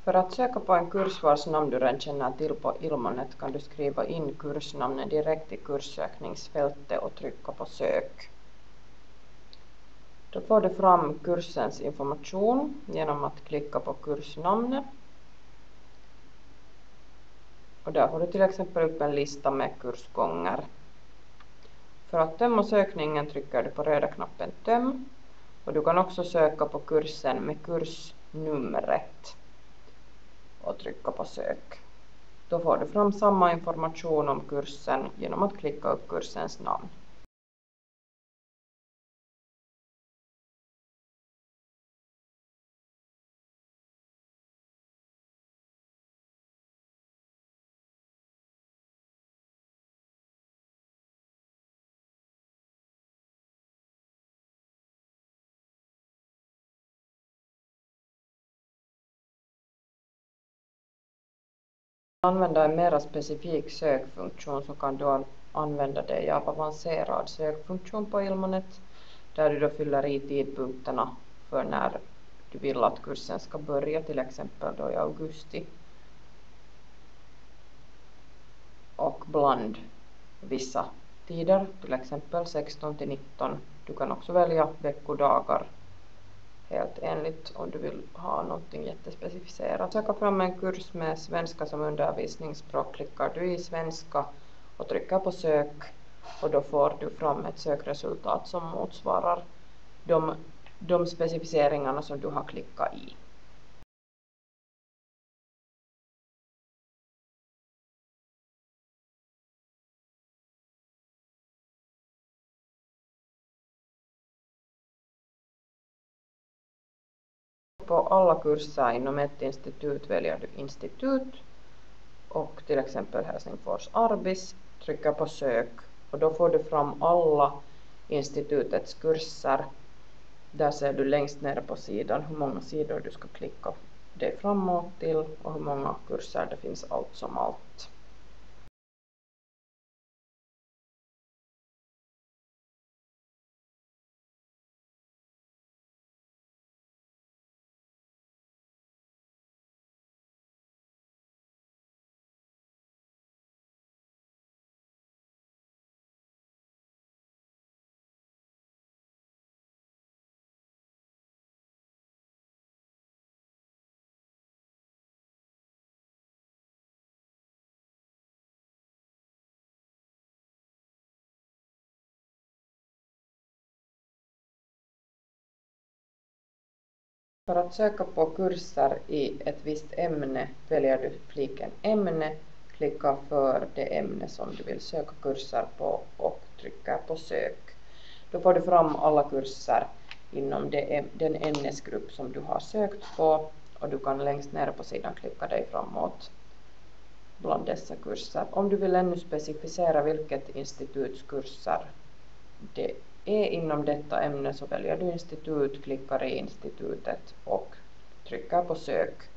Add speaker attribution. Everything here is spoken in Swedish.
Speaker 1: För att söka på en kurs vars namn du redan känner till på Ilmonet kan du skriva in kursnamnet direkt i kurssökningsfältet och trycka på sök. Då får du fram kursens information genom att klicka på kursnamnet. Och där får du till exempel upp en lista med kursgånger. För att tömma sökningen trycker du på röda knappen töm. Och du kan också söka på kursen med kursnumret och trycka på sök. Då får du fram samma information om kursen genom att klicka upp kursens namn. Använda en mer specifik sökfunktion så kan du använda dig av avancerad sökfunktion på Ilmonet där du då fyller i tidpunkterna för när du vill att kursen ska börja, till exempel då i augusti och bland vissa tider, till exempel 16 till 19. Du kan också välja veckodagar helt enligt om du vill ha någonting jättespecificerat. Söka fram en kurs med svenska som undervisningsspråk klickar du i svenska och trycker på sök och då får du fram ett sökresultat som motsvarar de specificeringarna som du har klickat i. På alla kurser inom ett institut väljer du institut och till exempel Helsingfors Arbis, trycker på sök och då får du fram alla institutets kurser. Där ser du längst ner på sidan hur många sidor du ska klicka dig framåt till och hur många kurser det finns allt som allt. För att söka på kurser i ett visst ämne väljer du fliken ämne, klickar för det ämne som du vill söka kurser på och trycker på sök. Då får du fram alla kurser inom den ämnesgrupp som du har sökt på och du kan längst ner på sidan klicka dig framåt bland dessa kurser. Om du vill ännu specificera vilket instituts kurser det är inom detta ämne så väljer du institut, klickar i institutet och trycker på sök.